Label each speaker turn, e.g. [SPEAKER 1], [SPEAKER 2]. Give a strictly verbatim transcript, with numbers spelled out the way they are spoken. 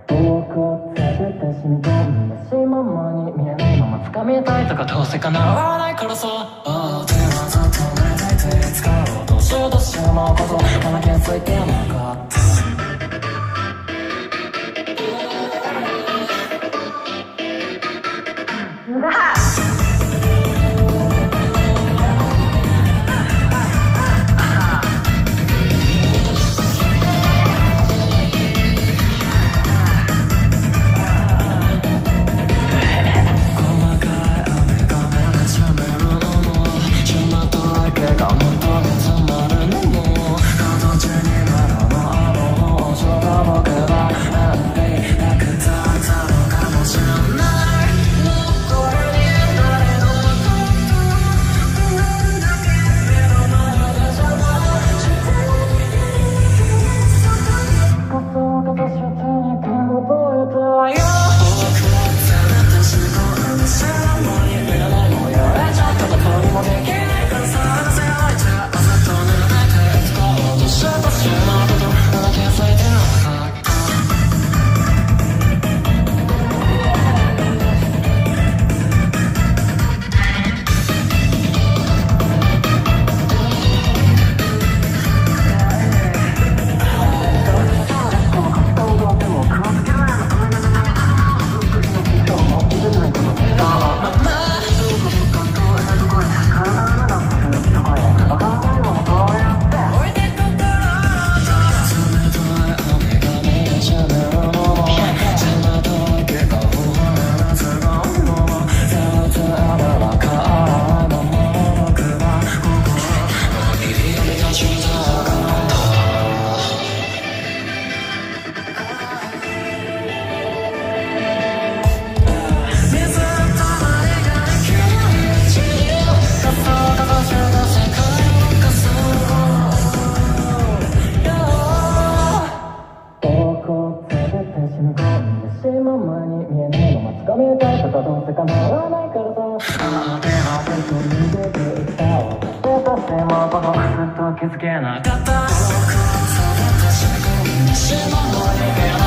[SPEAKER 1] こつけて染み込んだしままに見えないまま掴みたいとかどうせ叶わないからさ。ああ手はずっと寝ていて使おうとしようとしまうことまだ気づいてなかった。気づけなかった。